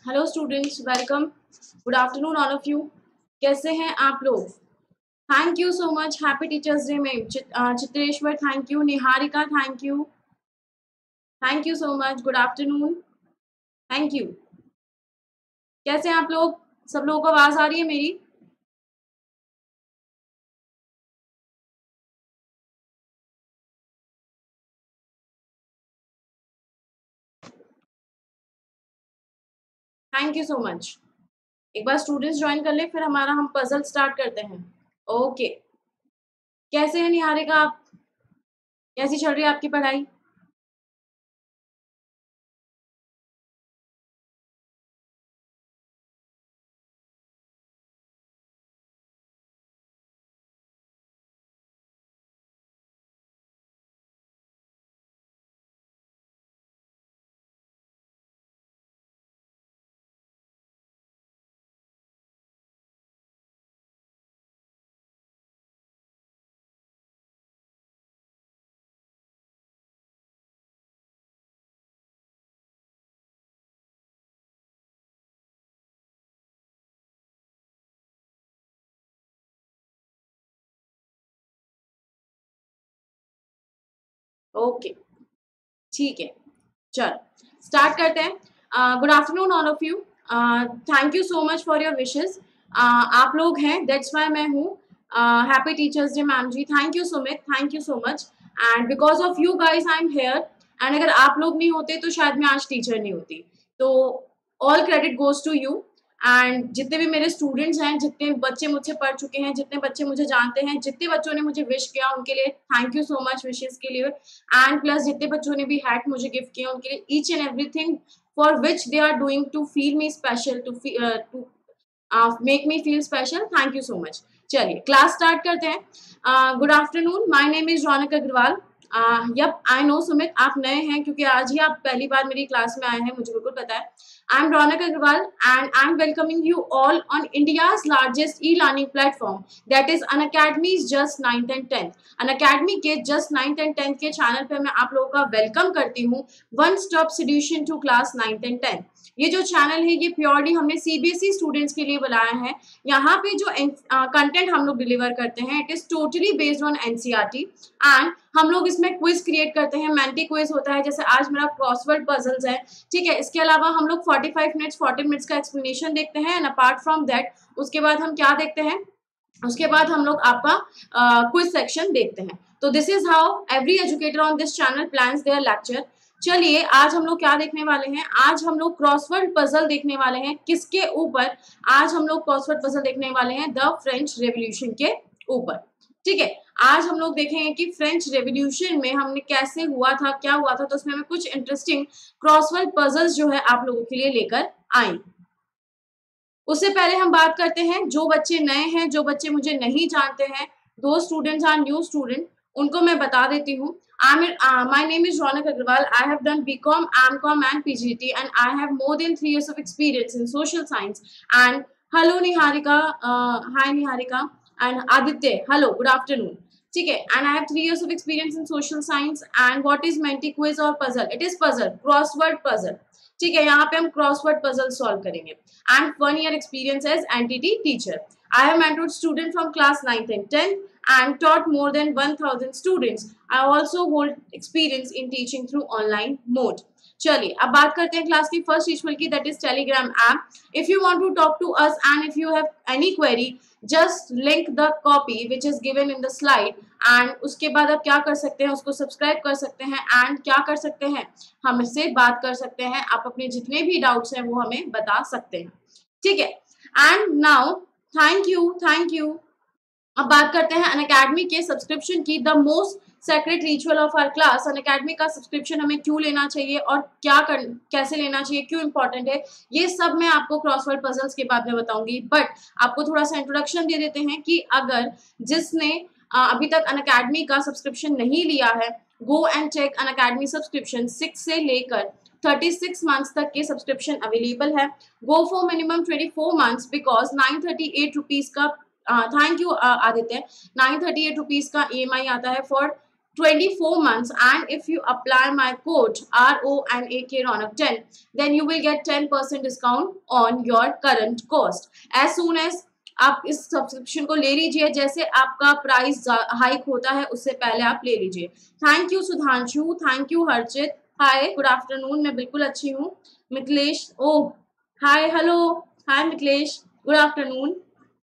Hello students, welcome. Good afternoon all of you. कैसे हैं आप लोग? Thank you so much. Happy teachers day में Chitreshwar thank you, Niharika thank you so much. Good afternoon, thank you. कैसे हैं आप लोग? सब लोगों को आवाज़ आ रही है मेरी? Thank you so much. एक बार स्टूडेंट्स ज्वाइन कर ले, फिर हम पजल स्टार्ट करते हैं। ओके, कैसे हैं निहारिका आप? कैसी चल रही है आपकी पढ़ाई? ओके, ठीक है, चल स्टार्ट करते हैं। Good afternoon all of you. Thank you so much for your wishes. आप लोग हैं, दैट्स वाई मैं हूँ। Happy teachers day ma'am ji, thank you Sumit, thank you so much. And because of you guys I am here. And अगर आप लोग नहीं होते तो शायद मैं आज टीचर नहीं होती। तो all credit goes to you. And जितने भी मेरे स्टूडेंट्स हैं, जितने बच्चे मुझसे पढ़ चुके हैं, जितने बच्चे मुझे जानते हैं, जितने बच्चों ने मुझे विश किया, उनके लिए thank you so much wishes के लिए। एंड प्लस जितने बच्चों ने भी हैट मुझे गिफ्ट किया, उनके लिए each and everything for which they are doing to feel me special, to make me feel special. Thank you so much. चलिए क्लास स्टार्ट करते हैं। Good afternoon, my name is Raunak Agarwal. Yup, I know Sumit, आप नए हैं क्योंकि आज ही आप पहली बार मेरी क्लास में आए हैं, मुझे बिल्कुल पता है। I am Raunak Agarwal and I am welcoming you all on India's largest e learning platform, that is Unacademy's just 9th and 10th। Unacademy के जस्ट 9th एंड 10th के चैनल पे मैं आप लोगों का वेलकम करती हूँ। One stop solution to class 9th and 10th। ये जो चैनल है, ये प्योरली हमने सीबीएसई स्टूडेंट्स के लिए बनाया है। यहाँ पे जो कंटेंट हम लोग डिलीवर करते हैं, it is totally based on NCERT. And हम लोग इसमें क्विज क्रिएट करते हैं, मेंटी क्विज होता है, जैसे आज मेरा क्रॉसवर्ड पजल्स है, ठीक है। इसके अलावा हम लोग 45 मिनट्स 40 मिनट्स का एक्सप्लेनेशन देखते हैं। एंड अपार्ट फ्रॉम दैट, उसके बाद हम क्या देखते हैं, उसके बाद हम लोग आपका क्विज सेक्शन देखते हैं। तो this is how every educator on this channel plans their lecture. चलिए आज हम लोग क्या देखने वाले हैं, आज हम लोग क्रॉसवर्ड पजल देखने वाले हैं। किसके ऊपर? आज हम लोग क्रॉसवर्ड पजल देखने वाले हैं द फ्रेंच रेवोल्यूशन के ऊपर, ठीक है। आज हम लोग देखेंगे कि फ्रेंच रेवोल्यूशन में हमने कैसे हुआ था, क्या हुआ था, तो उसमें हमें कुछ इंटरेस्टिंग क्रॉसवर्ड पजल्स जो है आप लोगों के लिए लेकर आए। उससे पहले हम बात करते हैं, जो बच्चे नए हैं, जो बच्चे मुझे नहीं जानते हैं, दो स्टूडेंट्स आर न्यू स्टूडेंट, उनको मैं बता देती हूँ। My name is Ronak Agarwal. I have done BCom, AMCom and PGT and I have more than 3 years of experience in social science. And hello Niharika, hi Niharika, and Aditya, hello, good afternoon. ठीक है, and I have 3 years of experience in social science. And what is Menti quiz और puzzle? It is puzzle, crossword puzzle, ठीक है। यहाँ पे हम crossword puzzle solve करेंगे। And 1 year experience as NTT teacher. I have mentored students from class 9th and 10th and taught more than 1000 students. I also hold experience in teaching through online mode. चलिए अब बात करते हैं class की first ritual की, that is Telegram app. If you want to talk to us and if you have any query, just link the copy which is given in the slide. And उसके बाद आप क्या कर सकते हैं, उसको सब्सक्राइब कर सकते हैं एंड क्या कर सकते हैं, हमसे बात कर सकते हैं। आप अपने जितने भी डाउट्स हैं वो हमें बता सकते हैं, ठीक है। And now thank you, thank you. अब बात करते हैं अनअकैडमी के सब्सक्रिप्शन की, the most secret ritual of our class. Unacademy का सब्सक्रिप्शन हमें क्यों लेना चाहिए और कैसे लेना चाहिए, क्यों इंपॉर्टेंट है, ये सब मैं आपको क्रॉसवर्ड पजल्स के बाद में बताऊंगी। बट आपको थोड़ा सा इंट्रोडक्शन दे देते हैं कि अगर जिसने अभी तक अनअकैडमी का सब्सक्रिप्शन नहीं लिया है, go and check Unacademy subscription. 6 से लेकर 36 मंथ्स तक के सब्सक्रिप्शन अवेलेबल है। Go for minimum 24 months because 938 rupees का, थैंक यू आदित्य, 938 रुपीज का EMI आता है for 24 months, and if you apply my code RONAK Ronak 10, then you will get 10% discount on your current cost. As soon as आप इस subscription को ले लीजिए, जैसे आपका प्राइस हाइक होता है उससे पहले आप ले लीजिए. Thank you Sudhanshu, thank you Harshit. Hi, good afternoon. मैं बिल्कुल अच्छी हूँ. Mithilesh, oh hi, hello, hi Mithilesh, good afternoon.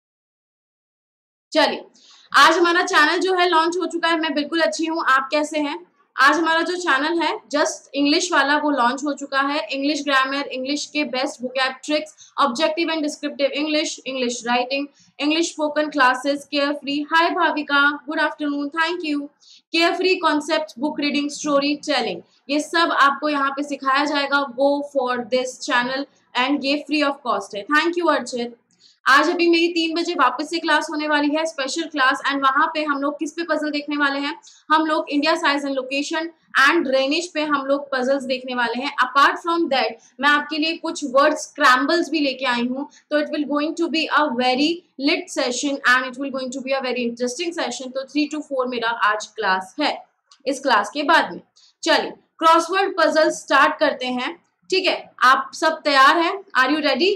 चलिए, आज हमारा चैनल जो है लॉन्च हो चुका है. मैं बिल्कुल अच्छी हूँ, आप कैसे हैं? आज हमारा जो चैनल है जस्ट इंग्लिश वाला वो लॉन्च हो चुका है. इंग्लिश ग्रामर, इंग्लिश के best vocab tricks, objective and descriptive English, English writing, English spoken classes, care free. Hi Bhavika, good afternoon, thank you. Care free concept, book reading, story telling, ये सब आपको यहाँ पे सिखाया जाएगा. Go for this channel and ये free of cost है. Thank you Archit. आज अभी मेरी 3 बजे वापस से क्लास होने वाली है, स्पेशल क्लास. एंड वहां पे हम लोग किस पे पजल देखने वाले हैं? हम लोग India size and location and drainage पे हम लोग पजल्स देखने वाले हैं. अपार्ट फ्रॉम दैट मैं आपके लिए कुछ वर्ड स्क्रैम्बल्स भी लेके आई हूँ. तो it will going to be a very lit session and it will going to be a very interesting session. तो 3 to 4 मेरा आज क्लास है. इस क्लास के बाद में चलिए क्रॉसवर्ड पजल स्टार्ट करते हैं. ठीक है, आप सब तैयार हैं? Are you ready?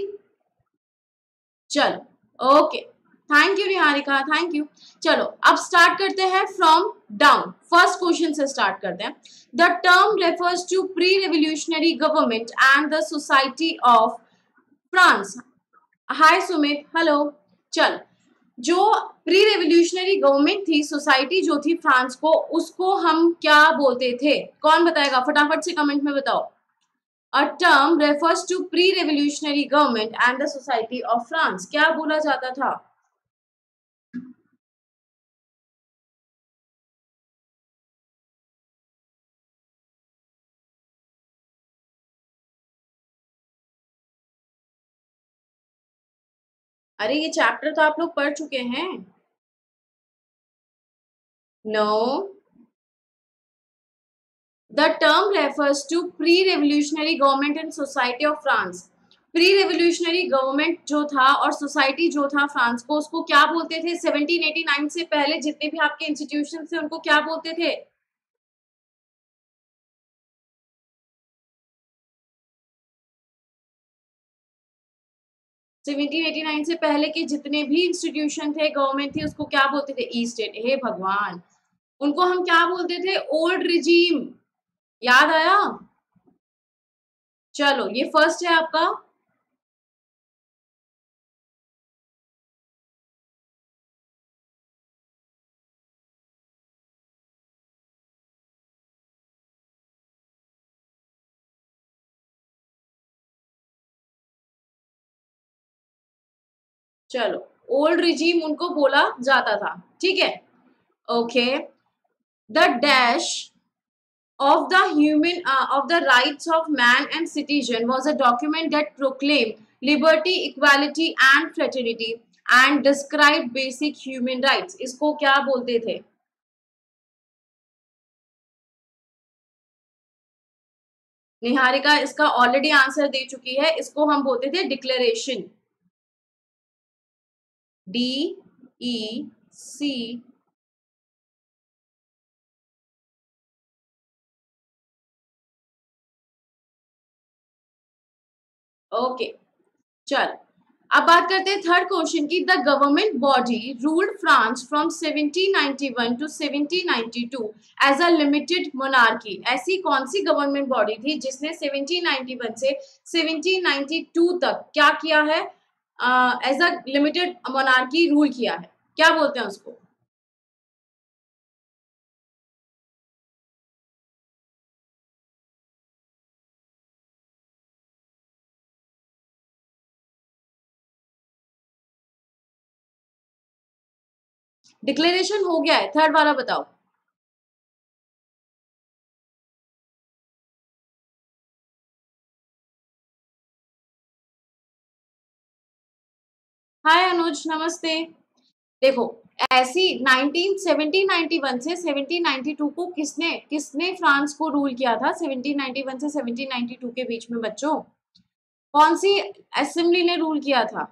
चलो, okay, thank you Niharika, thank you. चलो अब स्टार्ट करते हैं फ्रॉम डाउन. फर्स्ट क्वेश्चन से स्टार्ट करते हैं. The term refers to pre revolutionary government and the society of France. Hi Sumit, hello. चल, जो प्री रेवोल्यूशनरी गवर्नमेंट थी, सोसाइटी जो थी फ्रांस को, उसको हम क्या बोलते थे? कौन बताएगा? फटाफट से कमेंट में बताओ. A term refers to pre-revolutionary government and the society of France. क्या बोला जाता था? अरे ये चैप्टर तो आप लोग पढ़ चुके हैं. No. The term refers to pre-revolutionary government and society of France. Pre revolutionary government जो था और सोसाइटी जो था फ्रांस को, उसको क्या बोलते थे? 1789 से पहले जितने भी आपके इंस्टीट्यूशन थे उनको क्या बोलते थे? 1789 से पहले के जितने भी इंस्टीट्यूशन थे, गवर्नमेंट थी, उसको क्या बोलते थे? ई स्टेट. हे भगवान, उनको हम क्या बोलते थे? Old regime. याद आया? चलो, ये फर्स्ट है आपका. चलो, ओल्ड रिजीम उनको बोला जाता था. ठीक है, okay. The dash of the human of the rights of man and citizen was a document that proclaimed liberty, equality and fraternity and described basic human rights. इसको क्या बोलते थे? निहारिका इसका ऑलरेडी आंसर दे चुकी है. इसको हम बोलते थे डिक्लेरेशन. DEC. ओके, चल अब बात करते हैं थर्ड क्वेश्चन की. The government body ruled France from 1791 to 1792 as a limited monarchy. ऐसी कौन सी गवर्नमेंट बॉडी थी जिसने 1791 से 1792 तक क्या किया है? As a limited monarchy rule किया है. क्या बोलते हैं उसको? डिक्लेरेशन हो गया है, थर्ड वाला बताओ. हाय अनुज, नमस्ते. देखो, ऐसी 1791 से 1792 को किसने किसने फ्रांस को रूल किया था? 1791 से 1792 के बीच में बच्चों कौन सी असेंबली ने रूल किया था?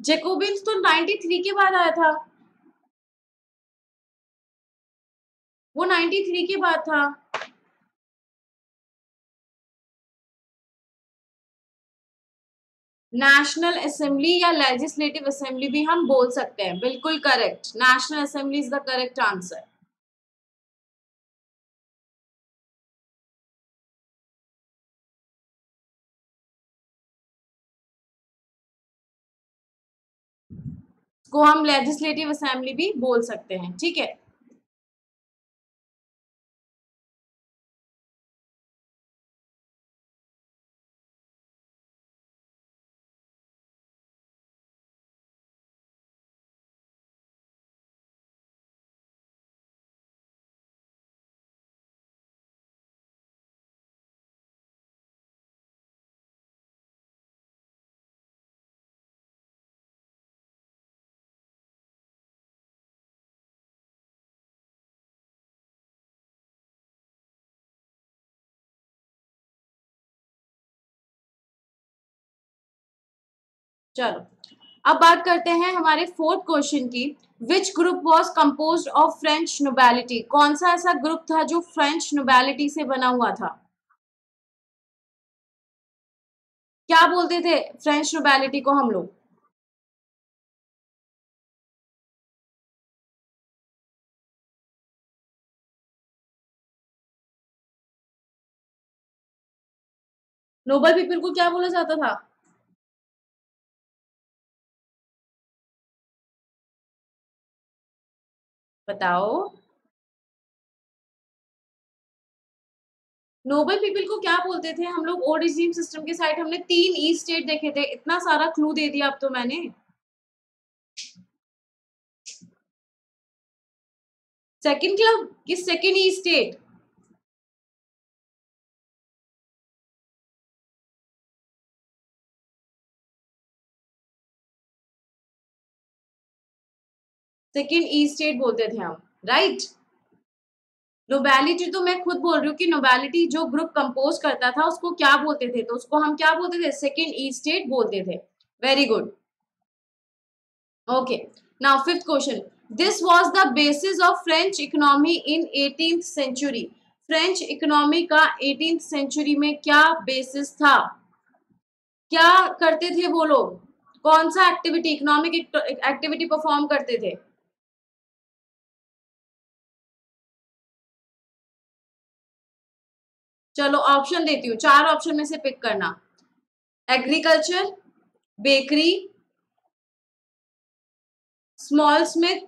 जेकोबिन्स तो 93 के बाद आया था, वो 93 के बाद था। नेशनल असेंबली या लेजिस्लेटिव असेंबली भी हम बोल सकते हैं, बिल्कुल correct, national assembly is the correct answer. को हम लेजिस्लेटिव असेंबली भी बोल सकते हैं, ठीक है। चलो अब बात करते हैं हमारे फोर्थ क्वेश्चन की। Which group was compose of French nobility, कौन सा ऐसा ग्रुप था जो फ्रेंच नोबैलिटी से बना हुआ था? क्या बोलते थे फ्रेंच नोबैलिटी को हम लोग? नोबल पीपल को क्या बोला जाता था? बताओ। नोबल पीपल को क्या बोलते थे हम लोग? ओडिजिम सिस्टम के साइड हमने 3 ई स्टेट देखे थे, इतना सारा क्लू दे दिया अब तो मैंने। सेकंड क्लब की second estate? Second estate बोलते थे हम, राइट। नोबैलिटी तो मैं खुद बोल रही हूँ कि नोबैलिटी जो ग्रुप कंपोज करता था उसको क्या बोलते थे, तो उसको हम क्या बोलते थे? सेकंड ई स्टेट बोलते थे। Very good. Okay, now fifth question. This was the basis of French economy in 18th century. French economy का 18th सेंचुरी में क्या बेसिस था? क्या करते थे वो लोग? कौन सा एक्टिविटी, इकोनॉमिक एक्टिविटी परफॉर्म करते थे? चलो ऑप्शन देती हूँ, 4 ऑप्शन में से पिक करना। एग्रीकल्चर, बेकरी, स्मॉल स्मिथ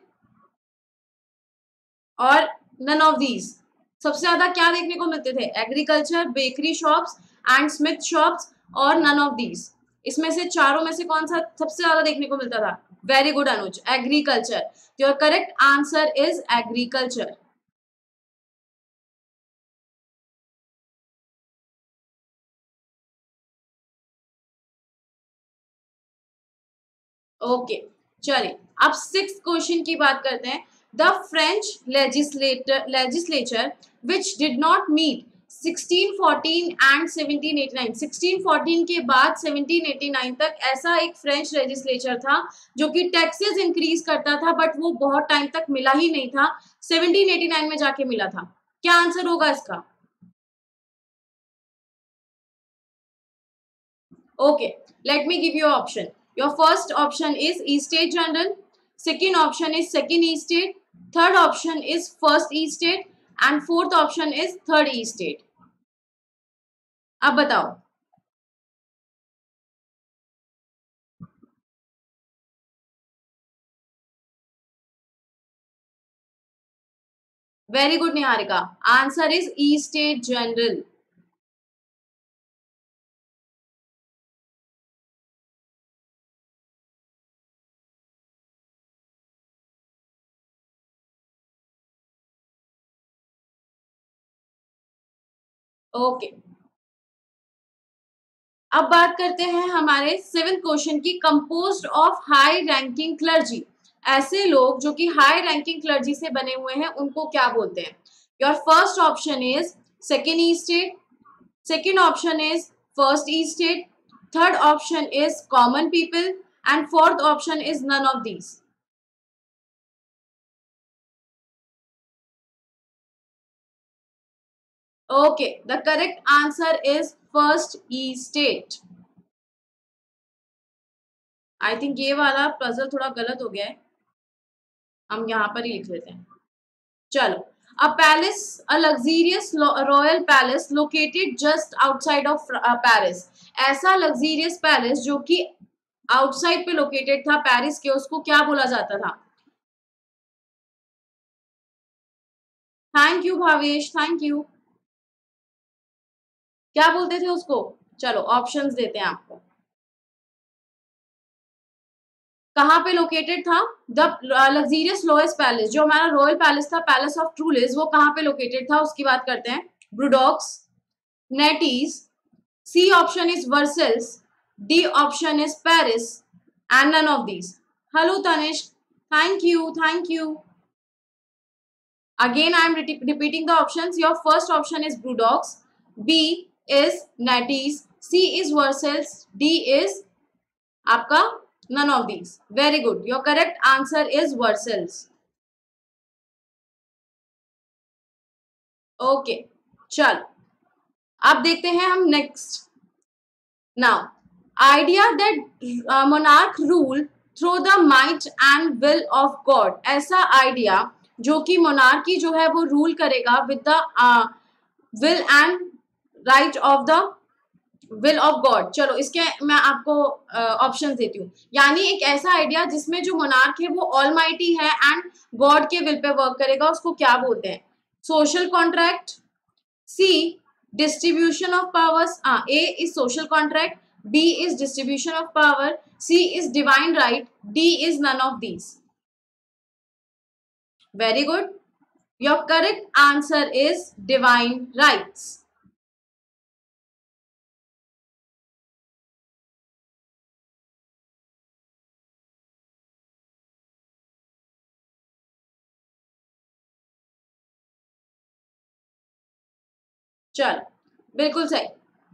और नन ऑफ दीज। सबसे ज्यादा क्या देखने को मिलते थे? Agriculture, bakery shops and smith shops और नन ऑफ दीज। इसमें से चारों में से कौन सा सबसे ज्यादा देखने को मिलता था? Very good Anuj, agriculture. Your correct answer is agriculture. Okay, चलिए अब सिक्स क्वेश्चन की बात करते हैं। The French legislature which did not meet 1614 and 1789, 1614 के बाद 1789 तक ऐसा एक फ्रेंच लेजिस्लेचर था जो कि टैक्सेस इंक्रीज करता था, बट वो बहुत टाइम तक मिला ही नहीं था, 1789 में जाके मिला था। क्या आंसर होगा इसका? Okay, let me give you an option. Your first option is E-State General. Second option is Second E-State. Third option is First E-State. And fourth option is Third E-State. अब बताओ। Very good, Niharika. Answer is E-State General. Okay. अब बात करते हैं हमारे seventh question की। Composed of high ranking clergy, ऐसे लोग जो कि हाई रैंकिंग क्लर्जी से बने हुए हैं उनको क्या बोलते हैं? Your first option is second estate, second option is first estate, third option is common people and fourth option is none of these. Okay, the correct answer is first E state. I think ये वाला puzzle थोड़ा गलत हो गया है, हम यहाँ पर ही लिख लेते हैं. चलो, a palace, a luxurious royal palace located just outside of Paris. ऐसा luxurious palace जो कि आउटसाइड पे लोकेटेड था पेरिस के, उसको क्या बोला जाता था? Thank you Bhavesh, thank you. क्या बोलते थे उसको? चलो ऑप्शंस देते हैं आपको. कहाँ पे लोकेटेड था? द लग्जीरियस लोएस्ट पैलेस, जो हमारा रॉयल पैलेस था, पैलेस ऑफ ट्रूलिस, वो कहाँ पे लोकेटेड था उसकी बात करते हैं. Bordeaux, Nantes, C option is Versailles, D option is Paris and none of these. Hello Tanishk, thank you, thank you. Again, I am repeating the options. Your first option is Brewdogs, B is Natties, C is Versailles, D is आपका none of these. Very good. Your correct answer is Versailles. Okay, चल अब देखते हैं हम next. Now, idea that monarch rule through the might and will of God. ऐसा idea जो कि monarchy जो है वो रूल करेगा with the will and right of the will of God. चलो इसके मैं आपको ऑप्शंस देती हूँ. यानी एक ऐसा आइडिया जिसमें जो मोनार्क है वो ऑलमाइटी है एंड गॉड के विल पे वर्क करेगा, उसको क्या बोलते हैं? Social contract, C distribution of powers. A is social contract, B is distribution of power, C is divine right, D is none of these. Very good. Your correct answer is divine rights. चल बिल्कुल सही.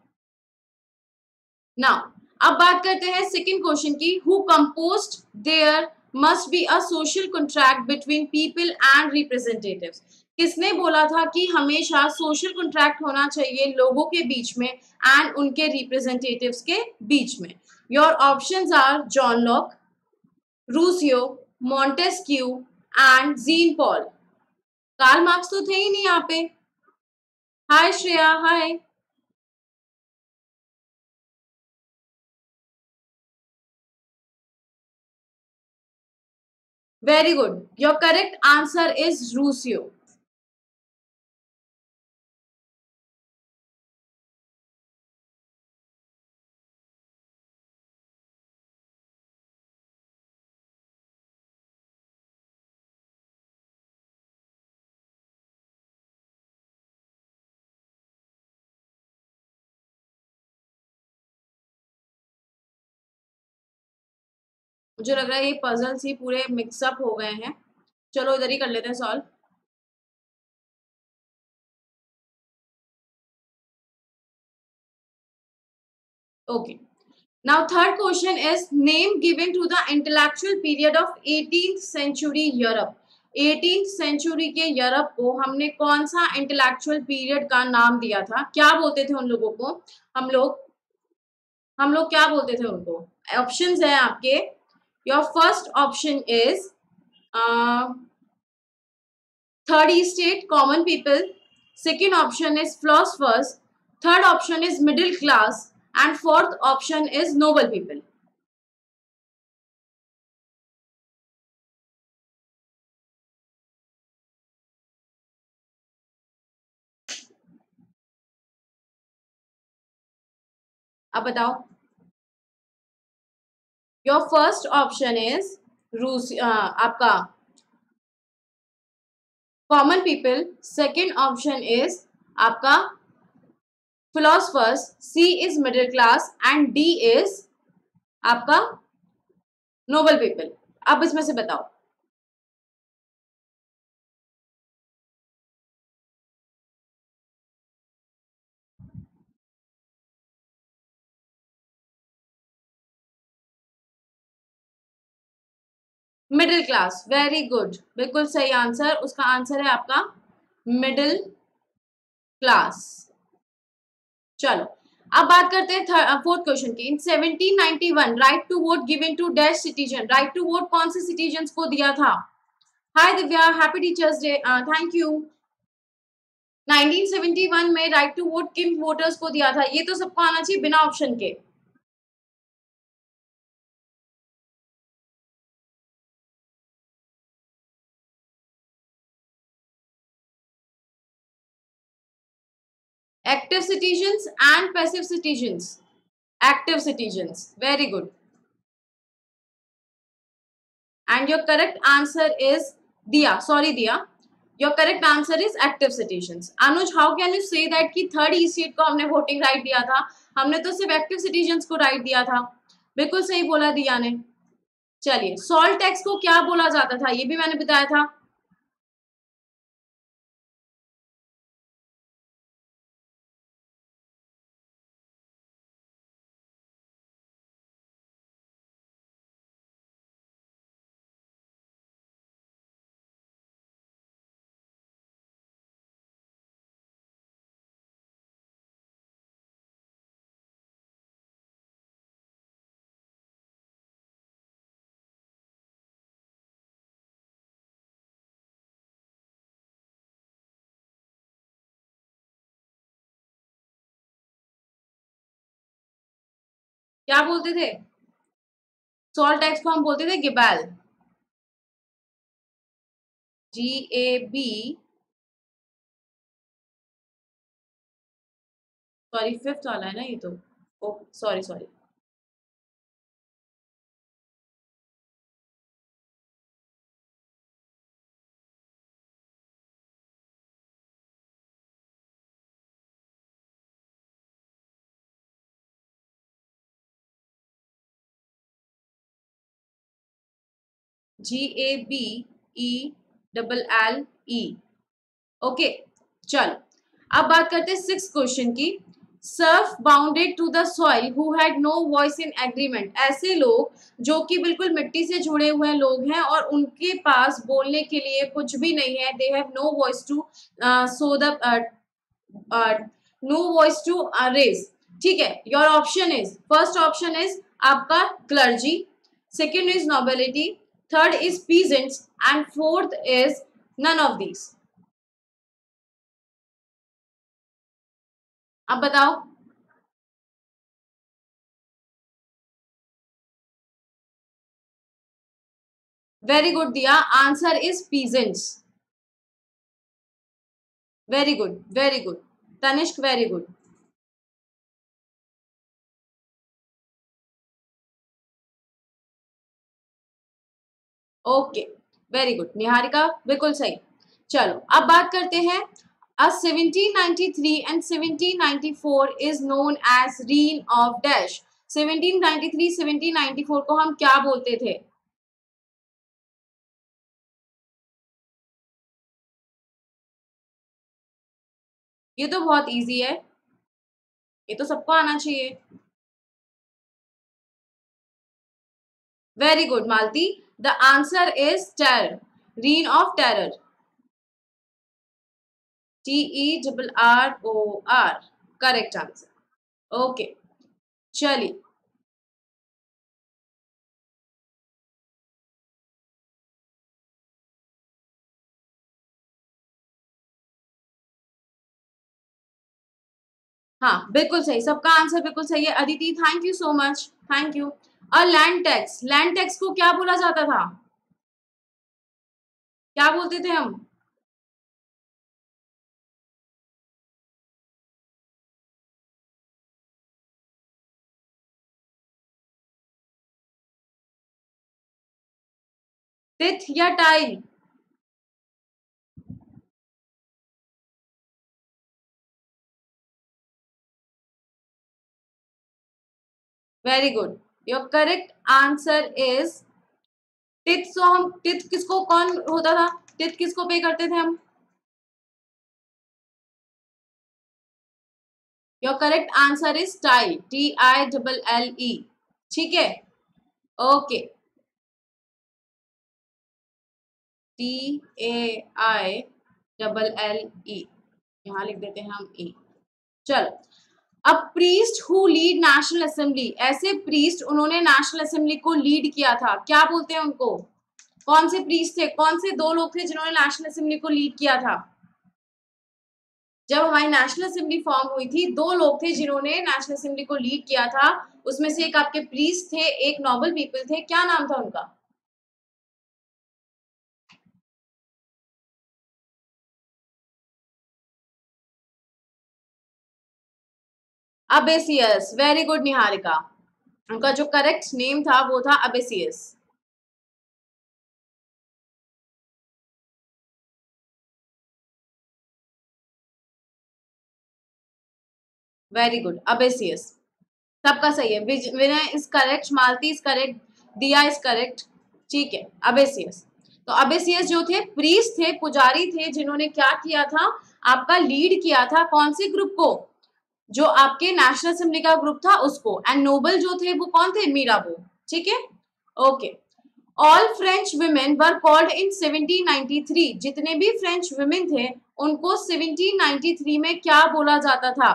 Now अब बात करते हैं second question की. Who composed there must be a social contract between people and representatives. किसने बोला था कि हमेशा सोशल कॉन्ट्रैक्ट होना चाहिए लोगों के बीच में एंड उनके रिप्रेजेंटेटिव्स के बीच में? Your options are John Locke, Rousseau, Montesquieu and Jean Paul. Karl Marx तो थे ही नहीं यहाँ पे. Hi Shreya, hi. Very good. Your correct answer is Rousseau. मुझे लग रहा है ये पजल्स ही पूरे मिक्सअप हो गए हैं. चलो इधर ही कर लेते हैं solve. Okay. Now third question is name given to the intellectual period of 18th century Europe. 18th century के यूरोप को हमने कौन सा इंटेलेक्चुअल पीरियड का नाम दिया था? क्या बोलते थे उन लोगों को? हम लोग क्या बोलते थे उनको? ऑप्शंस हैं आपके. Your first option is third state common people, second option is philosophers, third option is middle class and fourth option is noble people. अब बताओ. योर फर्स्ट ऑप्शन इज रूस आपका common people, second option is आपका philosophers, C is middle class and D is आपका noble people. अब इसमें से बताओ. मिडिल क्लास, वेरी गुड, बिल्कुल सही आंसर। उसका आंसर है आपका मिडिल क्लास। चलो अब बात करते हैं फोर्थ क्वेश्चन की। In 1791 right to vote given to dash citizen, right to vote कौन से सिटीजन को दिया था? Hi Divya, happy teachers day, thank you. 1971 में राइट टू वोट किन वोटर्स को दिया था? ये तो सबको आना चाहिए बिना ऑप्शन के। Active citizens and passive citizens. Active citizens, very good. And your correct answer is Diya. Sorry, Diya. Your correct answer is active citizens. Anuj, how can you say that कि थर्ड ई सीट को हमने voting right दिया था? हमने तो सिर्फ active citizens को right दिया था। बिल्कुल सही बोला दिया ने। चलिए, सॉल्ट टैक्स को क्या बोला जाता था? ये भी मैंने बताया था। क्या बोलते थे? सॉल्ट टैक्स को हम बोलते थे गिबैल। GAB। सॉरी, फिफ्थ वाला है ना ये तो। Oh sorry sorry. GABELLE। Okay, चलो अब बात करते हैं सिक्स क्वेश्चन की। Serf bounded to the soil who had no voice in agreement, ऐसे लोग जो कि बिल्कुल मिट्टी से जुड़े हुए लोग हैं और उनके पास बोलने के लिए कुछ भी नहीं है। They have no voice to so the no voice to raise. ठीक है, your option is, first option is आपका clergy, second is nobility, third is peasants and fourth is none of these. अब बताओ। Very good Diya, answer is peasants. Very good, very good Tanishk, very good. Okay, very good Niharika, बिल्कुल सही। चलो अब बात करते हैं। 1793 and 1794 is known as reign of dash. 1793 1794 को हम क्या बोलते थे? ये तो बहुत इजी है, ये तो सबको आना चाहिए। Very good Malti, the answer is terror, reign of terror. TERROR, correct answer. Okay, चलिए। हाँ बिल्कुल सही, सबका आंसर बिल्कुल सही है। Aditi, thank you so much, thank you. और लैंड टैक्स, लैंड टैक्स को क्या बोला जाता था? क्या बोलते थे हम? तिथ या taille? Very good, your correct answer is tithe. सो हम तिथ किसको, कौन होता था तिथ, किसको पे करते थे हम? Your correct answer is taille, TILLE। ठीक है, ओके। TAILLE, यहाँ लिख देते हैं हम E। चलो, a priest who lead national assembly, ऐसे प्रीस्ट उन्होंने नेशनल असेंबली को लीड किया था, क्या बोलते हैं उनको? कौन से प्रीस्ट थे, कौन से दो लोग थे जिन्होंने नेशनल असेंबली को लीड किया था? जब हमारी नेशनल असेंबली फॉर्म हुई थी, दो लोग थे जिन्होंने नेशनल असेंबली को लीड किया था, उसमें से एक आपके प्रीस्ट थे, एक नोबल पीपल थे, क्या नाम था उनका? अबेसियस, वेरी गुड निहारिका, उनका जो करेक्ट नेम था वो था अबेसियस। वेरी गुड, अबेसियस, सबका सही है। Vinay is correct, Malti is correct, Diya is correct, ठीक है, अबेसियस। तो अबेसियस जो थे प्रीस्ट थे, पुजारी थे, जिन्होंने क्या किया था, आपका लीड किया था कौन से ग्रुप को? जो आपके नेशनल असेंबली का ग्रुप था उसको। एंड नोबल जो थे वो कौन थे? मीराबो, ठीक है, okay. All French women were called in 1793, जितने भी फ्रेंच वुमेन थे उनको 1793 में क्या बोला जाता था?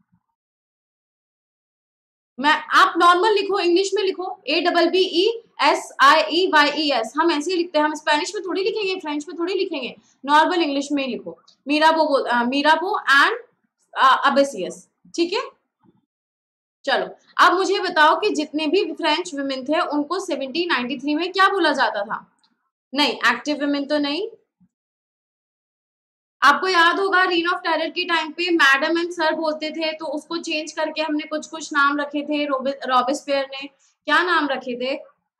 मैं, आप नॉर्मल लिखो, इंग्लिश में लिखो, ABBESIEYES, हम ऐसे ही लिखते हैं, हम स्पेनिश में थोड़ी लिखेंगे, फ्रेंच में थोड़ी लिखेंगे, नॉर्मल इंग्लिश में ही लिखो। मीराबो एंड अबेसियस, ठीक है। चलो, अब मुझे बताओ कि जितने भी फ्रेंच वुमेन थे उनको 1793 में क्या बोला जाता था? नहीं, एक्टिव वुमेन तो नहीं। आपको याद होगा रीन ऑफ टेरर के टाइम पे मैडम एंड सर बोलते थे, तो उसको चेंज करके हमने कुछ कुछ नाम रखे थे, रॉबेस्पियर ने क्या नाम रखे थे?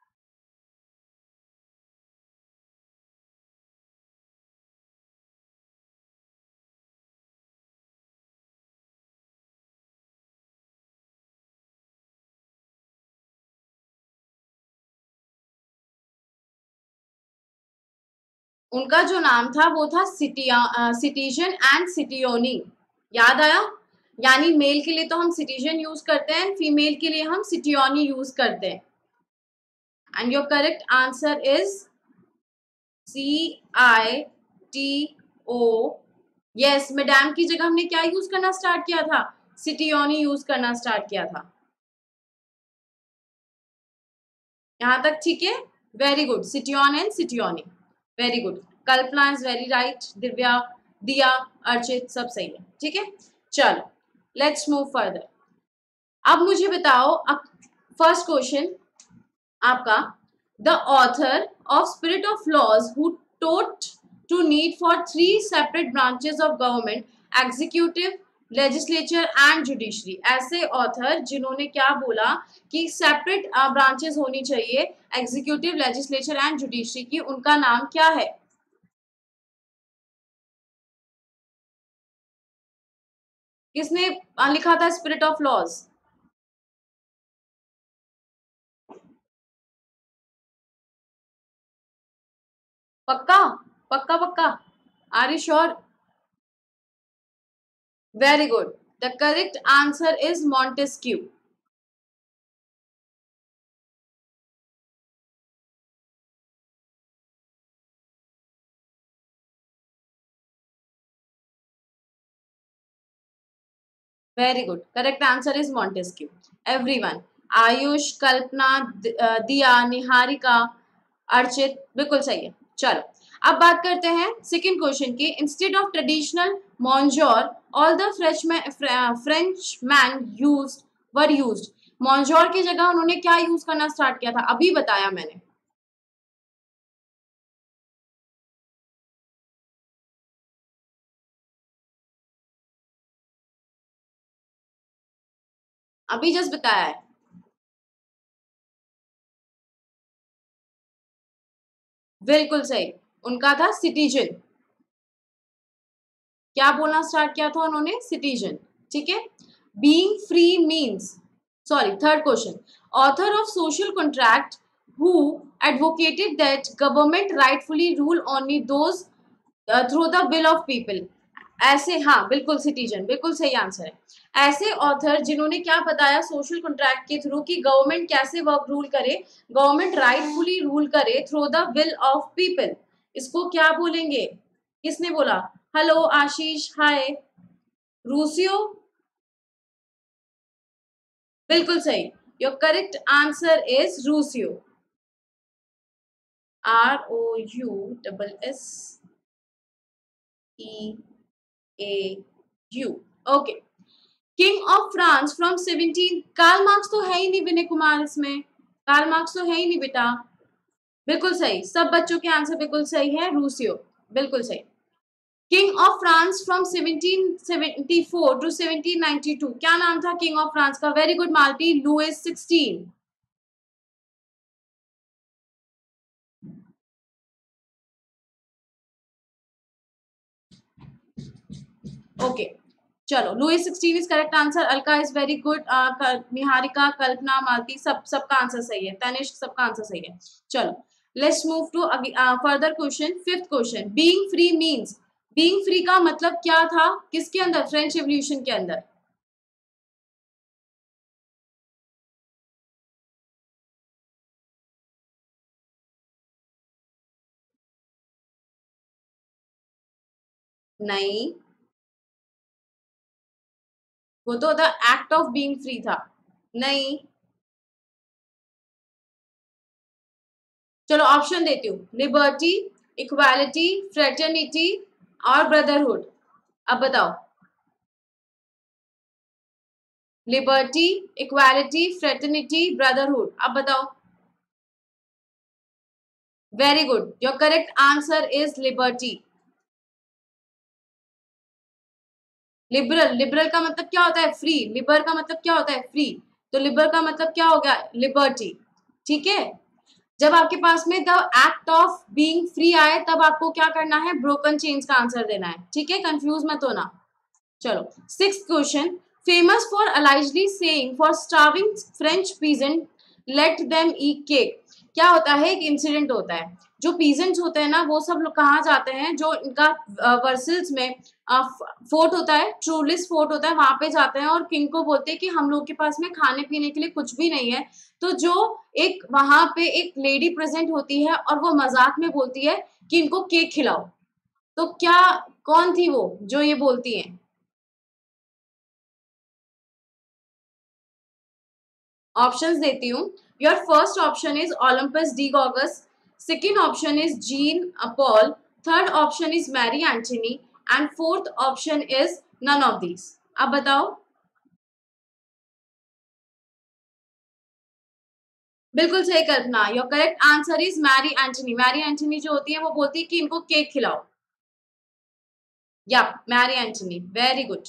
उनका जो नाम था वो था सिटीजन एंड सिटियोनी, याद आया? यानी मेल के लिए तो हम सिटीजन यूज करते हैं, फीमेल के लिए हम सिटियोनी यूज करते हैं। And your correct answer is CITO। Yes, madam की जगह हमने क्या यूज करना स्टार्ट किया था? सिटियोनी यूज करना स्टार्ट किया था। यहां तक ठीक है, very good, citoyen and citoyenne, very good. Kalpana is very right, Divya, Diya, Archit, सब सही है, ठीक है। चलो, लेट्स मूव फर्दर। अब मुझे बताओ, फर्स्ट क्वेश्चन आपका, the author of spirit of laws who taught to need for 3 separate branches of government, executive, legislature and judiciary, ऐसे ऑथर जिन्होंने क्या बोला कि सेपरेट ब्रांचेस होनी चाहिए, एग्जीक्यूटिव, लेजिस्लेचर एंड जुडिशरी की, उनका नाम क्या है? किसने लिखा था स्पिरिट ऑफ लॉज? पक्का पक्का पक्का, are you sure? Very good, the correct answer is Montesquieu. Very good, correct answer is Montesquieu. Everyone, Ayush, Kalpana, Diya, Niharika, Archit, बिल्कुल सही है। चलो, अब बात करते हैं सेकंड क्वेश्चन की। Instead of traditional monsieur, all the French man used, monsieur की जगह उन्होंने क्या यूज करना स्टार्ट किया था? अभी बताया मैंने। अभी जस्ट बताया है। बिल्कुल सही, उनका था सिटीजन। क्या बोलना स्टार्ट किया था उन्होंने? सिटीजन, ठीक है। Being free means, sorry, third question, author of social contract who advocated that government rightfully rule only those through the will of people, ऐसे, हाँ बिल्कुल, सिटीजन, बिल्कुल सही आंसर है। ऐसे ऑथर जिन्होंने क्या बताया सोशल कॉन्ट्रैक्ट के थ्रू कि गवर्नमेंट कैसे वर्क रूल करे, गवर्नमेंट राइटफुली रूल करे through the will of people, इसको क्या बोलेंगे? किसने बोला? हेलो आशीष, हाय। रूसियो, बिल्कुल सही। Your correct answer is Rousseau. ROUSSEAU। Okay. King of France from 17, Karl Marx तो है ही नहीं विनय कुमार इसमें, कार्ल मार्क्स तो है ही नहीं बेटा। बिल्कुल सही, सब बच्चों के आंसर बिल्कुल सही है, रूसियो, बिल्कुल सही। King of France from 1774 to 1792, क्या नाम था किंग ऑफ फ्रांस का? Very good Malti, Louis 16। Okay, चलो, Louis 16 is correct answer. Alka is very good. Niharika, Kalpana, Malti, सबका आंसर सही है। तनिष्क, सबका आंसर सही है। चलो, let's move to further question. Fifth question, being free means, being free का मतलब क्या था किसके अंदर? फ्रेंच रिवॉल्यूशन के अंदर। नहीं, वो तो the act of being free था। नहीं, चलो ऑप्शन देती हूँ, लिबर्टी, इक्वालिटी, फ्रेटर्निटी और ब्रदरहुड। अब बताओ। लिबर्टी, इक्वालिटी, फ्रेटर्निटी, ब्रदरहुड, अब बताओ। Very good, your correct answer is liberty. Liberal, liberal का मतलब क्या होता है? फ्री। लिबर का मतलब क्या होता है? फ्री। तो लिबर का मतलब क्या हो गया? लिबर्टी। ठीक है, जब आपके पास में the act of being free आए तब आपको क्या करना है? ब्रोकन चेन्स का आंसर देना है। ठीक है, कंफ्यूज मत होना। चलो, sixth question, famous for allegedly saying for starving French peasant let them eat cake. क्या होता है? एक इंसिडेंट होता है, जो पीजेंट्स होते हैं ना, वो सब लोग कहाँ जाते हैं? जो इनका वर्सल्स में फोर्ट होता है, ट्रूलिस फोर्ट होता है, वहां पे जाते हैं और किंग को बोलते हैं कि हम लोग के पास में खाने पीने के लिए कुछ भी नहीं है। तो जो एक वहां पे एक लेडी प्रेजेंट होती है और वो मजाक में बोलती है कि इनको केक खिलाओ। तो क्या, कौन थी वो जो ये बोलती है? ऑप्शंस देती हूँ। Your first option is Olympe de Gouges, second option is Jean Paul, third option is Marie Antoinette and fourth option is none of these. अब बताओ। बिल्कुल सही Kalpana, your correct answer is Marie Antoinette. Marie Antoinette जो होती है वो बोलती है कि इनको केक खिलाओ। या, मैरी एंटनी, वेरी गुड।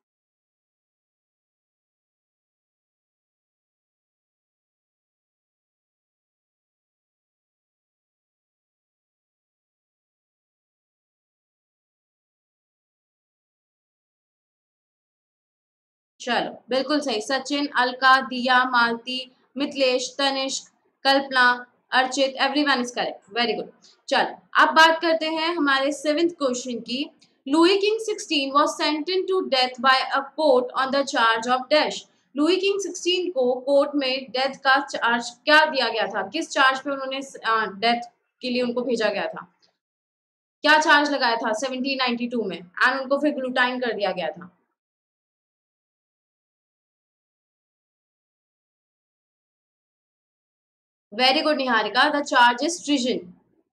चलो, बिल्कुल सही। Sachin, Alka, Diya, Malti, Mithilesh, Tanishk, Kalpana, Archit, everyone is correct, very good. चलो, अब बात करते हैं हमारे सेवेंथ क्वेश्चन की। Louis king 16 was sentenced to death by a court on the charge of dash। Louis king 16 को कोर्ट में डेथ का चार्ज क्या दिया गया था? किस चार्ज पे उन्होंने डेथ के लिए उनको भेजा गया था? क्या चार्ज लगाया था 1792 में एंड उनको फिर ग्लूटाइन कर दिया गया था? Very good Niharika, the charge is treason.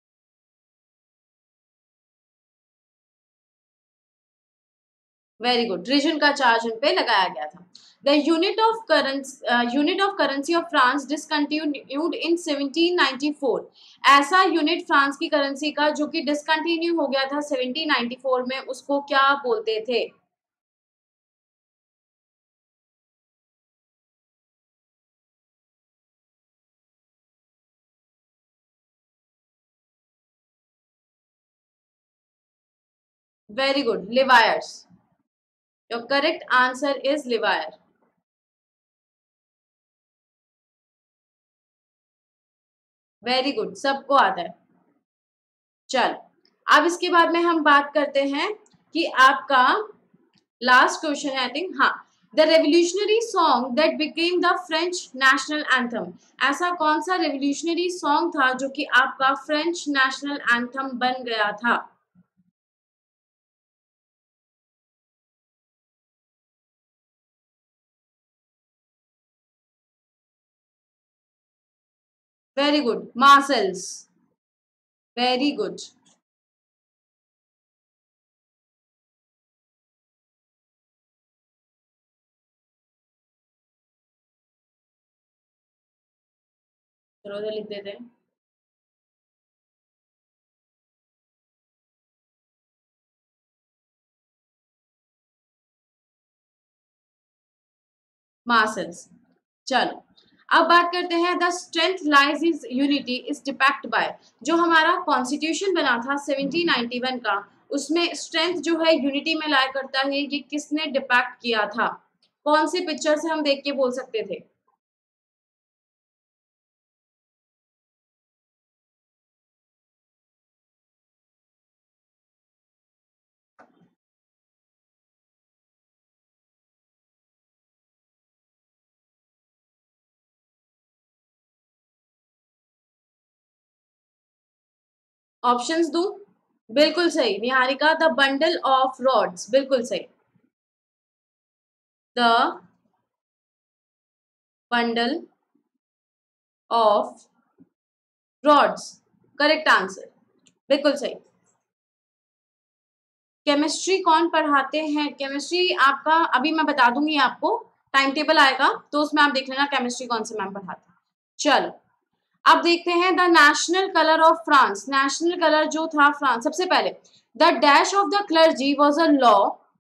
Very good, treason का चार्ज उन पे लगाया गया था। The unit of currency of France discontinued in 1794। ऐसा यूनिट फ्रांस की करेंसी का जो कि डिसकंटिन्यू हो गया था 1794 में, उसको क्या बोलते थे? Very good, livres. Your correct answer is livre. Very good, सबको आता है। चल, अब इसके बाद में हम बात करते हैं कि आपका लास्ट क्वेश्चन है आई थिंक, हाँ। The revolutionary song that became the French national anthem, ऐसा कौन सा रेवोल्यूशनरी सॉन्ग था जो कि आपका फ्रेंच नेशनल एंथम बन गया था? Very good, Marseillaise. Very good. चलो उधर लिख देते हैं। मार्सेल्स। चलो अब बात करते हैं, the strength lies is unity is depict by, जो हमारा कॉन्स्टिट्यूशन बना था 1791 का, उसमें स्ट्रेंथ जो है यूनिटी में लाया करता है, ये किसने डिपेक्ट किया था? कौन सी पिक्चर से हम देख के बोल सकते थे? ऑप्शंस दूं? बिल्कुल सही Niharika, the bundle of rods, बिल्कुल सही। The bundle of rods, correct answer, बिल्कुल सही। केमिस्ट्री कौन पढ़ाते हैं? केमिस्ट्री आपका अभी मैं बता दूंगी आपको, टाइम टेबल आएगा तो उसमें आप देख लेना केमिस्ट्री कौन से मैम पढ़ाते हैं। चलो अब देखते हैं, the national colour of France, national colour जो था फ्रांस, सबसे पहले the dash of the clergy was a law,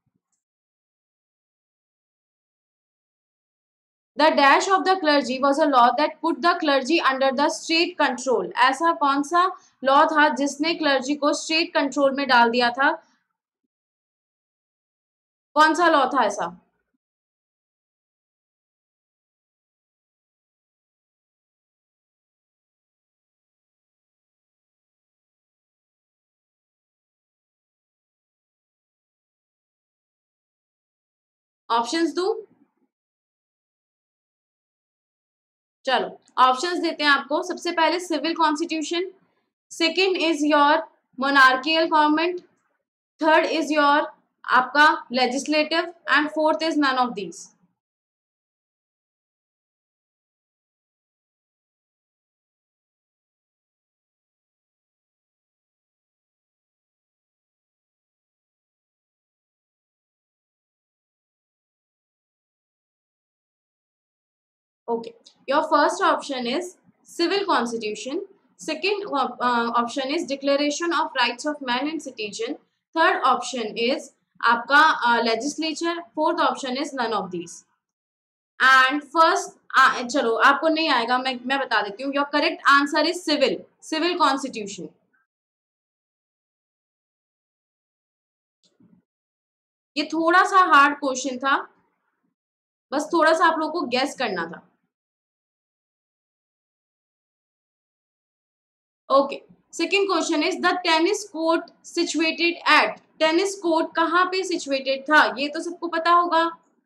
the dash of the clergy was a law that put the clergy under the state control, ऐसा कौन सा law था जिसने clergy को स्टेट कंट्रोल में डाल दिया था? कौन सा लॉ था ऐसा? ऑप्शंस दो? चलो ऑप्शंस देते हैं आपको। सबसे पहले civil constitution, second is your monarchial government, third is your आपका legislative, and fourth is none of these. Okay, your first option is civil constitution, second option is declaration of rights of man and citizen, third option is आपका legislature, fourth option is none of these, and first चलो आपको नहीं आएगा, मैं बता देती हूँ, your correct answer is civil constitution। ये थोड़ा सा हार्ड क्वेश्चन था, बस थोड़ा सा आप लोगों को गेस करना था। Okay, second question is the tennis court situated at, tennis court कहाँ पे सिचुएटेड था? ये तो सबको पता होगा।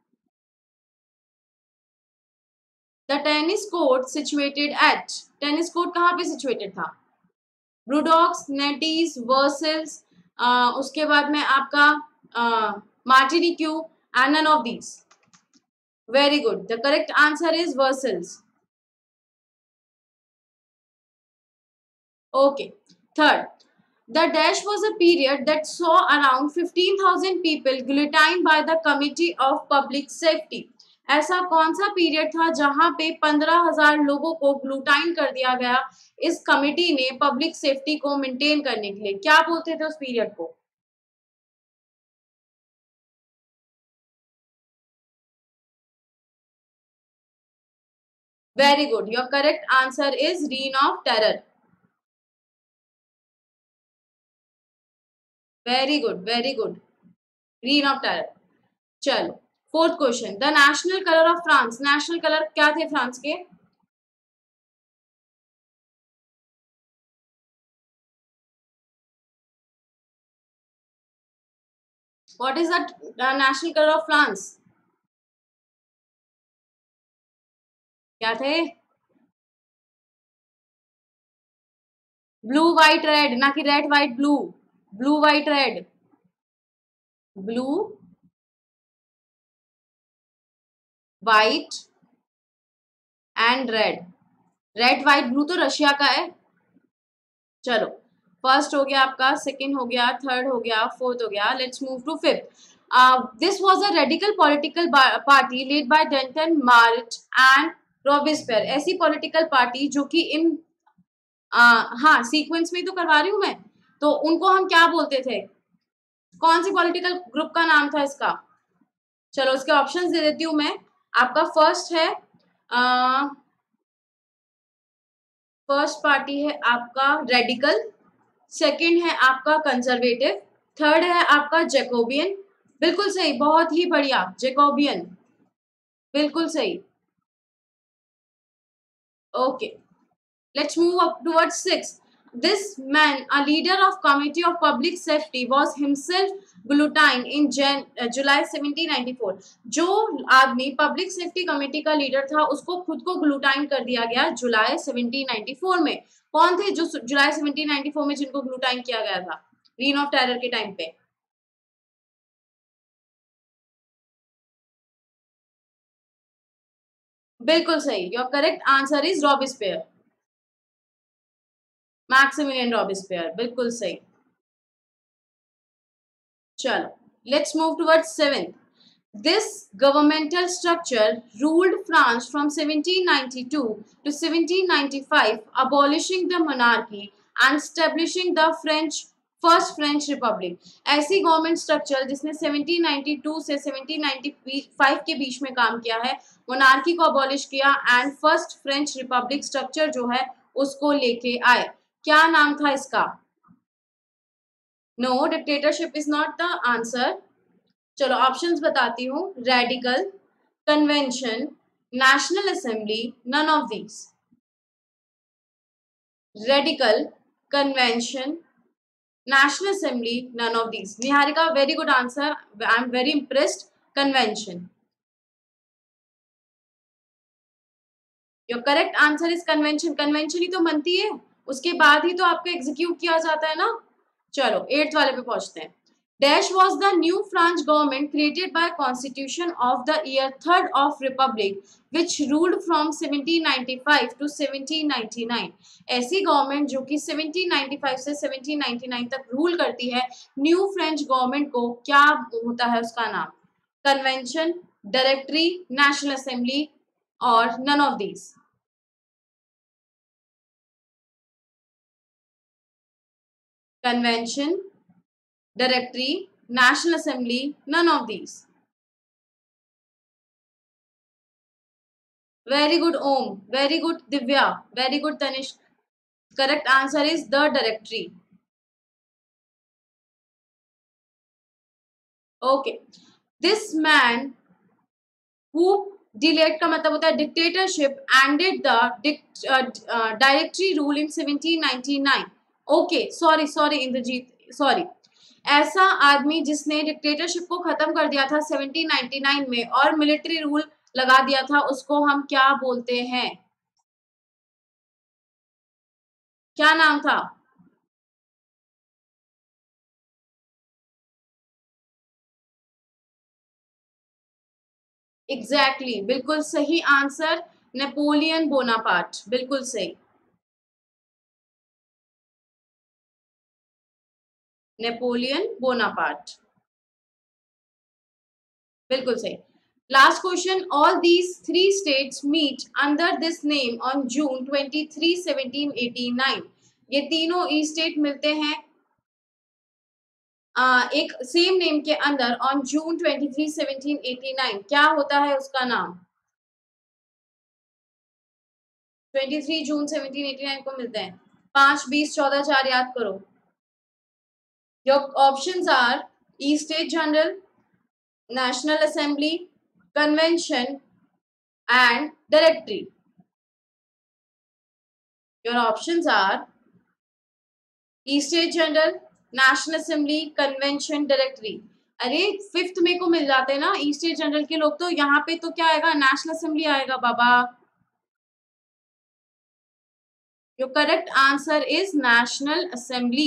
The tennis court situated at, tennis court कहाँ पे सिचुएटेड था? ब्रूडॉक्स, नेटीज, वर्सल्स, उसके बाद में आपका Martinique, and none of these. Very good, the correct answer is Versailles. Okay. Third, the dash was a period that saw around 15,000 people guillotined by the Committee of Public Safety. ऐसा कौन सा period था जहां पे 15,000 लोगों को ग्लूटाइन कर दिया गया इस कमिटी ने पब्लिक सेफ्टी को मेंटेन करने के लिए? क्या बोलते थे उस पीरियड को? Very good, your correct answer is reign of terror. Very good, very good, reign of terror. चलो fourth question, the national colour of France, national colour क्या थे फ्रांस के? What is the national color of France? क्या थे? Blue white red, ना कि red white blue. Blue white red, blue white and red. Red white blue तो Russia का है। चलो, फर्स्ट हो गया आपका, सेकंड हो गया, थर्ड हो गया, फोर्थ हो गया। Let's move to fifth. This was a radical political party led by Danton Marat and Robespierre. ऐसी पॉलिटिकल पार्टी जो कि इन हाँ, सीक्वेंस में तो करवा रही हूं मैं। तो उनको हम क्या बोलते थे? कौन सी पॉलिटिकल ग्रुप का नाम था इसका? चलो उसके ऑप्शंस दे देती हूँ मैं। आपका फर्स्ट है, फर्स्ट पार्टी है आपका रेडिकल, सेकंड है आपका कंजर्वेटिव, थर्ड है आपका जैकोबियन। बिल्कुल सही, बहुत ही बढ़िया, जैकोबियन, बिल्कुल सही। Okay, let's move up towards six. This man, a leader of Committee of Public Safety, was himself guillotined in July 1794. जो आदमी पब्लिक सेफ्टी कमेटी का लीडर था, उसको खुद को ग्लूटाइन कर दिया गया जुलाई 1794 में। कौन थे जो जुलाई 1794 में जिनको ग्लूटाइन किया गया था रीन ऑफ टेरर के टाइम पे? बिल्कुल सही, your correct answer is Robespierre, Maximilien Robespierre, बिल्कुल सही। चलो, let's move towards seventh. This governmental structure ruled France from 1792 to 1795, abolishing the monarchy and establishing the first French Republic. ऐसी government structure जिसने 1792 से 1795 के बीच में काम किया है, मोनार्की को अबॉलिश किया and first French republic structure जो है उसको लेके आए। क्या नाम था इसका? No, dictatorship is not the answer. चलो ऑप्शंस बताती हूँ। Radical, convention, national assembly, none of these. Radical, convention, national assembly, none of these. Niharika, very good answer, I am very impressed. Convention, your correct answer is convention. Convention ही तो बनती है, उसके बाद ही तो आपको एग्जीक्यूट किया जाता है ना। चलो एट्थ वाले पे पहुंचते हैं। Dash was the new French government created by Constitution of the year 3rd of Republic, which ruled from 1795 to 1799. ऐसी गवर्नमेंट जो कि 1795 से 1799 तक रूल करती है, न्यू फ्रेंच गवर्नमेंट को क्या होता है उसका नाम? कन्वेंशन, डायरेक्टरी, नेशनल असेंबली और none of these. Convention, directory, national assembly, none of these. Very good Om, very good Divya, very good Tanishk. Correct answer is the directory. Okay, this man who delete का मतलब होता है dictatorship, ended the directory rule in 1799। Okay, sorry sorry Indrajit, sorry. ऐसा आदमी जिसने dictatorship को खत्म कर दिया था 1799 में और मिलिट्री रूल लगा दिया था, उसको हम क्या बोलते हैं? क्या नाम था? एग्जैक्टली, बिल्कुल सही आंसर, नेपोलियन बोनापार्ट, बिल्कुल सही, नेपोलियन बोनापार्ट, बिल्कुल सही। Last question, all these three states meet under this name on June 23, 1789। ये तीनों ई स्टेट मिलते हैं एक सेम नेम के अंदर ऑन जून 23, 1789। क्या होता है उसका नाम? 23 जून 1789 को मिलते हैं। 5, 20, 14, 4 याद करो। Your options are estate general, national assembly, convention and directory. Your options are estate general, national assembly, convention, directory. अरे फिफ्थ में को मिल जाते हैं ना ई स्टेट जनरल के लोग, तो यहाँ पे तो क्या आएगा? नेशनल असेंबली आएगा बाबा। Your correct answer is national assembly.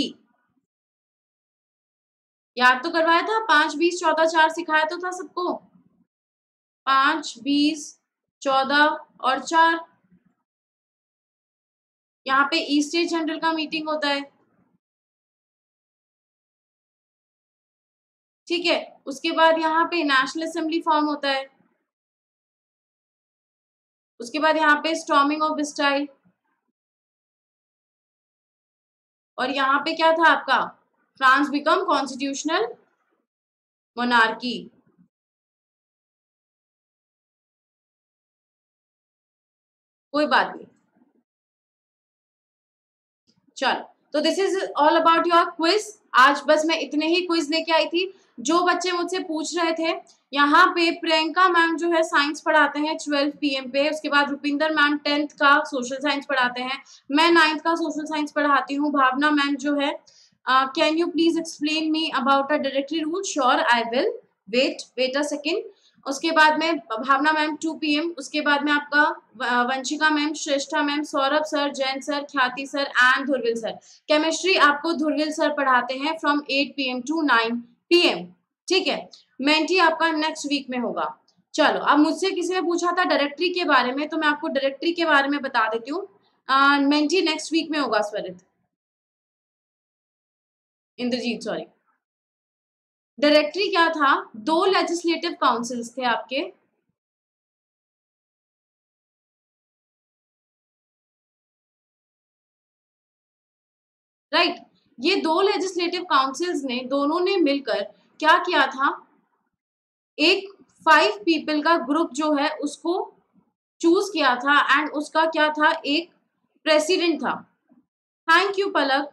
याद तो करवाया था, 5 20 14 4 सिखाया तो था सबको, 5 20 14 और 4। यहाँ पे ईस्टेट जनरल का मीटिंग होता है, ठीक है। उसके बाद यहाँ पे नेशनल असेंबली फॉर्म होता है, उसके बाद यहाँ पे स्टॉर्मिंग ऑफ बिस्टाइल, और यहाँ पे क्या था आपका, फ्रांस बिकम कॉन्स्टिट्यूशनल मोनार्की। कोई बात नहीं, चलो। तो this is all about your quiz. आज बस मैं इतने ही क्विज लेके आई थी। जो बच्चे मुझसे पूछ रहे थे, यहाँ पे प्रियंका मैम जो है साइंस पढ़ाते हैं 12 PM पे, उसके बाद रुपिंदर मैम 10th का सोशल साइंस पढ़ाते हैं, मैं 9th का सोशल साइंस पढ़ाती हूँ। भावना मैम जो है, can you please explain me about a directory rule? Sure I will, wait a second. उसके बाद में भावना मैम 2 PM, उसके बाद में आपका Vanshika ma'am, Shreshtha ma'am, Saurabh sir, Jain sir, Khyati sir and Dhruvil sir. Chemistry आपको धुरविल सर पढ़ाते हैं फ्रॉम 8 PM टू 9 PM, ठीक है। मेंटी आपका नेक्स्ट वीक में होगा। चलो, अब मुझसे किसी ने पूछा था डायरेक्टरी के बारे में, तो मैं आपको डायरेक्टरी के बारे में बता देती हूँ। मेंटी नेक्स्ट वीक में होगा, स्वरित, इंद्रजीत सॉरी। डायरेक्टरी क्या था, 2 लेजिस्लेटिव काउंसिल्स थे आपके, राइट। ये 2 लेजिस्लेटिव काउंसिल्स ने, दोनों ने मिलकर क्या किया था, एक 5 पीपल का ग्रुप जो है उसको चूज किया था, एंड उसका क्या था, एक प्रेसिडेंट था। Thank you Palak.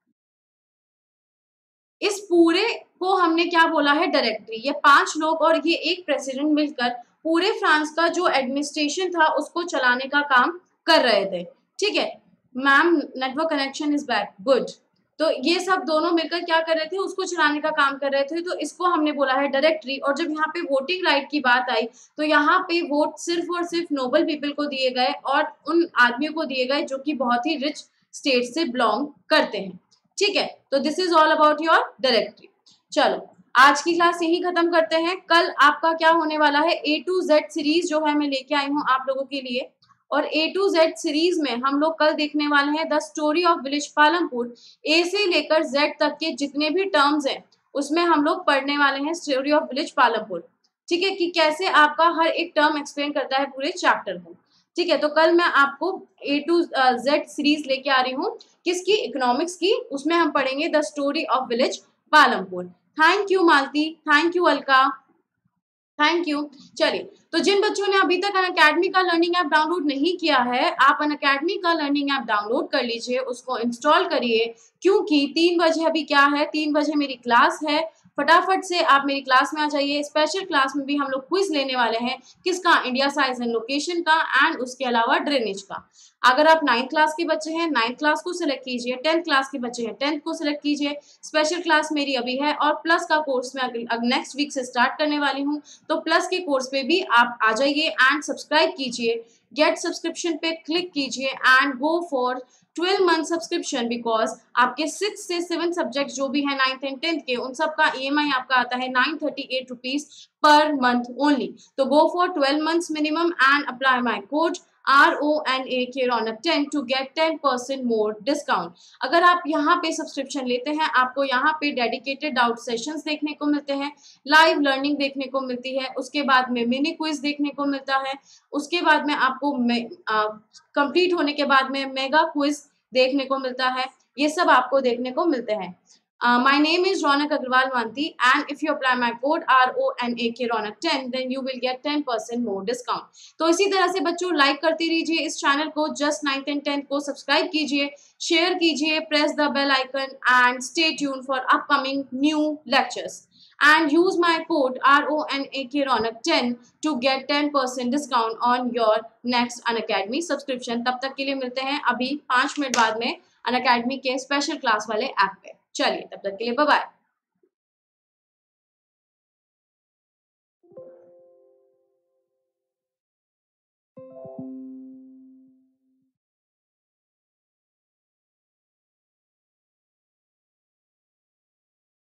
इस पूरे को हमने क्या बोला है, डायरेक्टरी। ये 5 लोग और ये एक प्रेसिडेंट मिलकर पूरे फ्रांस का जो एडमिनिस्ट्रेशन था उसको चलाने का काम कर रहे थे, ठीक है। Ma'am network connection is back, good. तो ये सब दोनों मिलकर क्या कर रहे थे, उसको चलाने का काम कर रहे थे, तो इसको हमने बोला है डायरेक्टरी। और जब यहाँ पे वोटिंग राइट की बात आई, तो यहाँ पे वोट सिर्फ और सिर्फ नोबल पीपल को दिए गए और उन आदमियों को दिए गए जो कि बहुत ही रिच स्टेट से बिलोंग करते हैं, ठीक है। तो this is all about your directory. चलो, आज की क्लास यही खत्म करते हैं। कल आपका क्या होने वाला है, A to Z सीरीज जो है मैं लेके आई हूँ आप लोगों के लिए, और A to Z सीरीज में हम लोग कल देखने वाले हैं the story of village Palampur. A से लेकर Z तक के जितने भी टर्म्स हैं उसमें हम लोग पढ़ने वाले हैं स्टोरी ऑफ विलेज पालमपुर, ठीक है, कि कैसे आपका हर एक टर्म एक्सप्लेन करता है पूरे चैप्टर को, ठीक है। तो कल मैं आपको A to Z सीरीज लेके आ रही हूँ, किसकी, इकोनॉमिक्स की। उसमें हम पढ़ेंगे the story of village Palampur. Thank you Malti, thank you Alka, thank you. चलिए, तो जिन बच्चों ने अभी तक अनअकैडमी का लर्निंग ऐप डाउनलोड नहीं किया है, आप अनअकैडमी का लर्निंग ऐप डाउनलोड कर लीजिए, उसको इंस्टॉल करिए, क्योंकि 3 बजे अभी क्या है, 3 बजे मेरी क्लास है। फटाफट से आप मेरी क्लास में आ जाइए। स्पेशल क्लास में भी हम लोग क्विज लेने वाले हैं, किसका, इंडिया साइज एंड लोकेशन का, एंड उसके अलावा ड्रेनेज का। अगर आप 9th क्लास के बच्चे हैं, 9th क्लास को सिलेक्ट कीजिए, 10th क्लास के बच्चे हैं, 10th को सिलेक्ट कीजिए। स्पेशल क्लास मेरी अभी है, और प्लस का कोर्स मैं नेक्स्ट वीक से स्टार्ट करने वाली हूँ, तो प्लस के कोर्स पे भी आप आ जाइए एंड सब्सक्राइब कीजिए। गेट सब्सक्रिप्शन पे क्लिक कीजिए and go for 12 month subscription, because आपके 6 से 7 सब्जेक्ट जो भी है 9th एंड 10th के, उन सब का EMI आपका आता है 938 रुपीज पर मंथ ओनली। तो go for 12 months minimum and apply my code RONAK Ronak 10 to get 10% more discount. अगर आप यहाँ पे सब्सक्रिप्शन लेते हैं, आपको यहाँ पे डेडिकेटेड डाउट सेशंस देखने को मिलते हैं, लाइव लर्निंग देखने को मिलती है, उसके बाद में मिनी क्विज देखने को मिलता है, उसके बाद में आपको कंप्लीट होने के बाद में मेगा क्विज देखने को मिलता है। ये सब आपको देखने को मिलते हैं। My name is Ronak Agrawal Manti, and if you apply my code RONAK Ronak 10, then you will get 10% more discount. तो इसी तरह से बच्चों लाइक करते रहिए इस चैनल को, जस्ट 9th and 10th को सब्सक्राइब कीजिए, शेयर कीजिए, press the bell icon and stay tuned for upcoming new lectures, and use my code RONAK Ronak 10 to get 10% discount on your next Unacademy subscription. तब तक के लिए मिलते हैं अभी 5 मिनट बाद में Unacademy के स्पेशल क्लास वाले ऐप पे। चलिए, तब तक के लिए बाय बाय।